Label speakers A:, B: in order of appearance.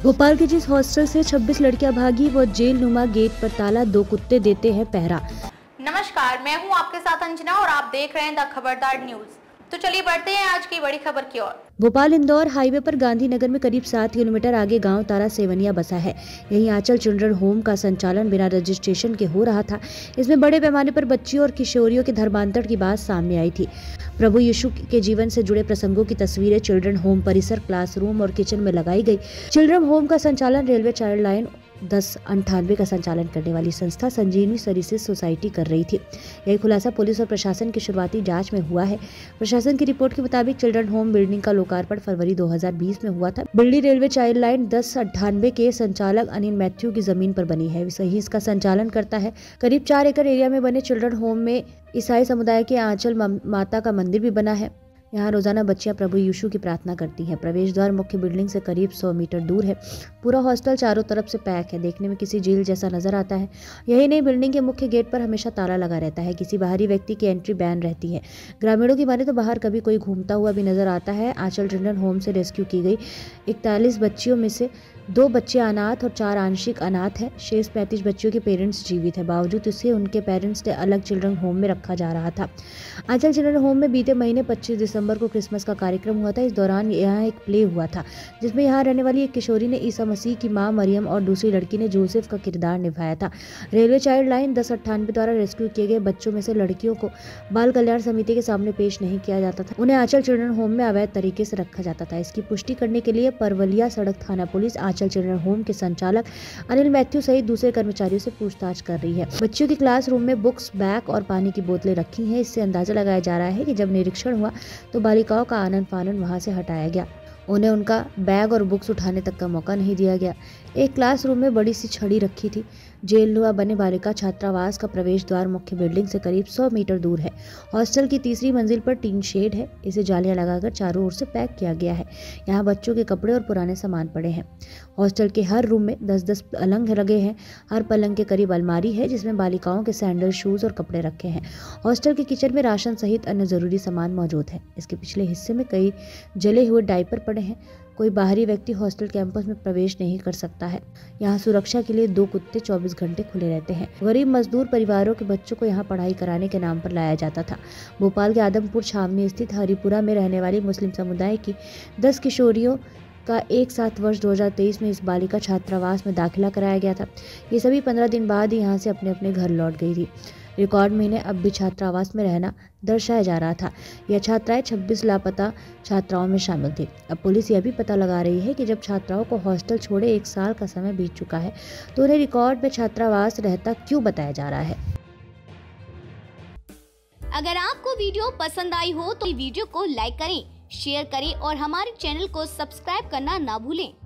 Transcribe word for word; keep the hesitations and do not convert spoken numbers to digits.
A: भोपाल के जिस हॉस्टल से छब्बीस लड़कियां भागी वो जेल नुमा गेट पर ताला, दो कुत्ते देते हैं पहरा।
B: नमस्कार, मैं हूं आपके साथ अंजना और आप देख रहे हैं द खबरदार न्यूज। तो चलिए बढ़ते हैं आज की बड़ी खबर की ओर।
A: भोपाल इंदौर हाईवे पर गांधीनगर में करीब सात किलोमीटर आगे गांव तारा सेवनिया बसा है। यहीं आंचल चिल्ड्रन होम का संचालन बिना रजिस्ट्रेशन के हो रहा था। इसमें बड़े पैमाने पर बच्चियों और किशोरियों के धर्मांतरण की बात सामने आई थी। प्रभु यीशु के जीवन से जुड़े प्रसंगों की तस्वीरें चिल्ड्रन होम परिसर, क्लासरूम और किचन में लगाई गई। चिल्ड्रन होम का संचालन रेलवे चाइल्ड लाइन दस अंठानवे का संचालन करने वाली संस्था संजीवनी सर्विसेज सोसाइटी कर रही थी। यही खुलासा पुलिस और प्रशासन की शुरुआती जांच में हुआ है। प्रशासन की रिपोर्ट के मुताबिक चिल्ड्रन होम बिल्डिंग का लोकार्पण फरवरी दो हज़ार बीस में हुआ था। बिल्डिंग रेलवे चाइल्ड लाइन दस अंठानवे के संचालक अनिल मैथ्यू की जमीन पर बनी है। सही इसका संचालन करता है। करीब चार एकड़ एरिया में बने चिल्ड्रन होम में ईसाई समुदाय के आंचल माता का मंदिर भी बना है। यहाँ रोजाना बच्चियां प्रभु यीशु की प्रार्थना करती हैं। प्रवेश द्वार मुख्य बिल्डिंग से करीब सौ मीटर दूर है। पूरा हॉस्टल चारों तरफ से पैक है। देखने में किसी जेल जैसा नजर आता है। यही नहीं, बिल्डिंग के मुख्य गेट पर हमेशा ताला लगा रहता है। किसी बाहरी व्यक्ति की एंट्री बैन रहती है। ग्रामीणों की माने तो बाहर कभी कोई घूमता हुआ भी नजर आता है। आंचल चिल्ड्रन होम से रेस्क्यू की गई इकतालीस बच्चियों में से दो बच्चे अनाथ और चार आंशिक अनाथ हैं। शेष पैंतीस बच्चियों के पेरेंट्स जीवित है। बावजूद इसके उनके पेरेंट्स ने अलग चिल्ड्रन होम में रखा जा रहा था। आंचल चिल्ड्रन होम में बीते महीने पच्चीस दिसंबर को क्रिसमस का कार्यक्रम हुआ था। इस दौरान यहाँ एक प्ले हुआ था जिसमें यहाँ रहने वाली एक किशोरी ने ईसा मसीह की मां मरियम और दूसरी लड़की ने जोसेफ का किरदार निभाया था। रेलवे चाइल्ड लाइन दस अट्ठानवे द्वारा रेस्क्यू किए गए बच्चों में से लड़कियों को बाल कल्याण समिति के सामने पेश नहीं किया जाता था। उन्हें आंचल चिल्ड्रन होम में अवैध तरीके से रखा जाता था। इसकी पुष्टि करने के लिए परवलिया सड़क थाना पुलिस आंचल चिल्ड्रन होम संचालक अनिल मैथ्यू सहित दूसरे कर्मचारियों से पूछताछ कर रही है। बच्चों की क्लासरूम में बुक्स, बैग और पानी की बोतलें रखी हैं। इससे अंदाजा लगाया जा रहा है कि जब निरीक्षण हुआ तो बालिकाओं का आनन फानन वहां से हटाया गया। उन्हें उनका बैग और बुक्स उठाने तक का मौका नहीं दिया गया। एक क्लासरूम में बड़ी सी छड़ी रखी थी। जेलनुमा बने बालिका छात्रावास का प्रवेश द्वार मुख्य बिल्डिंग से करीब सौ मीटर दूर है। हॉस्टल की तीसरी मंजिल पर टीन शेड है। इसे जालियां लगाकर चारों ओर से पैक किया गया है। यहाँ बच्चों के कपड़े और पुराने सामान पड़े हैं। हॉस्टल के हर रूम में दस दस पलंग लगे हैं। हर पलंग के करीब अलमारी है जिसमें बालिकाओं के सैंडल, शूज और कपड़े रखे हैं। हॉस्टल के किचन में राशन सहित अन्य जरूरी सामान मौजूद है। इसके पिछले हिस्से में कई जले हुए डायपर पड़े हैं। कोई बाहरी व्यक्ति हॉस्टल कैंपस में प्रवेश नहीं कर सकता है। यहाँ सुरक्षा के लिए दो कुत्ते चौबीस घंटे खुले रहते हैं। गरीब मजदूर परिवारों के बच्चों को यहाँ पढ़ाई कराने के नाम पर लाया जाता था। भोपाल के आदमपुर छावनी स्थित हरिपुरा में रहने वाली मुस्लिम समुदाय की दस किशोरियों का एक सात वर्ष दो हज़ार तेईस में इस बालिका छात्रावास में दाखिला कराया गया था। ये सभी पंद्रह दिन बाद ही यहाँ से अपने अपने घर लौट गई थी। रिकॉर्ड में इन्हें अब भी छात्रावास में रहना दर्शाया जा रहा था। यह छात्राएं छब्बीस लापता छात्राओं में शामिल थी। अब पुलिस यह भी पता लगा रही है कि जब छात्राओं को हॉस्टल छोड़े एक साल का समय बीत चुका है तो उन्हें रिकॉर्ड में छात्रावास रहता क्यों बताया जा रहा है।
C: अगर आपको वीडियो पसंद आई हो तो वीडियो को लाइक करें, शेयर करें और हमारे चैनल को सब्सक्राइब करना ना भूलें।